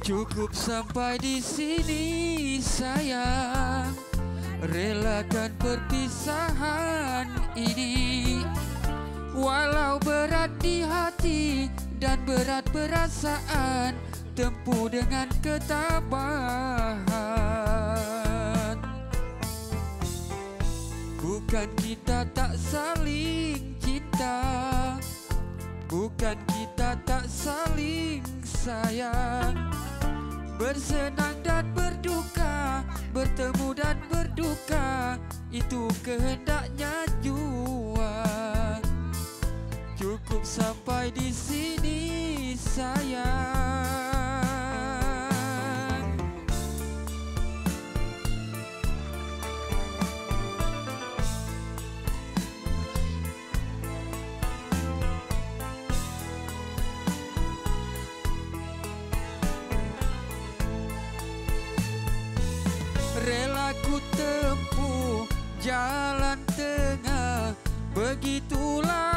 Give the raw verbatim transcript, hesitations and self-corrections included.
Cukup sampai di sini sayang, relakan perpisahan ini. Walau berat di hati dan berat perasaan, tempuh dengan ketabahan. Bukan kita tak saling cinta, bukan kita tak saling sayang. Bersenang dan berduka, bertemu dan berduka, itu kehendaknya jua. Cukup sampai di sini sayang. Rela ku tempuh jalan tengah, begitulah